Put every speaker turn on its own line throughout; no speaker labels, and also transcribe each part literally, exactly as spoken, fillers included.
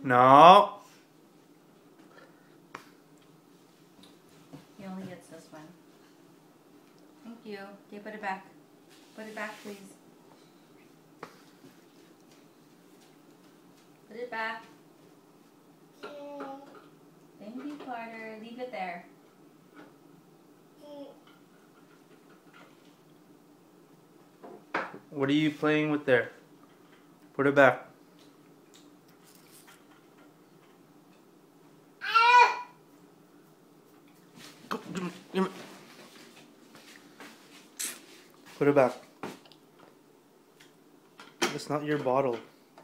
No.
He only gets this one. Thank you. Okay, put it back. Put it back, please. Put it back. Thank you, Carter. Leave it there.
What are you playing with there? Put it back. Go, give me, give me. Put it back. That's not your bottle.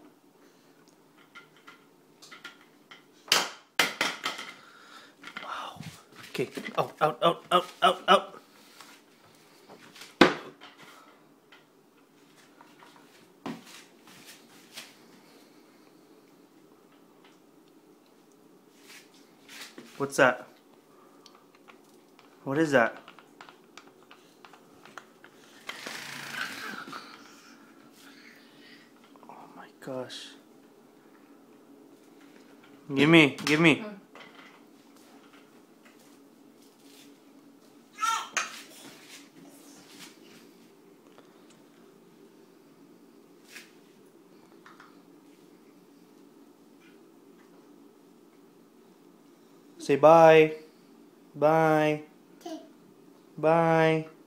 Wow. Okay. Out, out, out, out, out, out. What's that? What is that? Oh my gosh. Give me, give me.
Mm.
Say bye. Bye. Bye.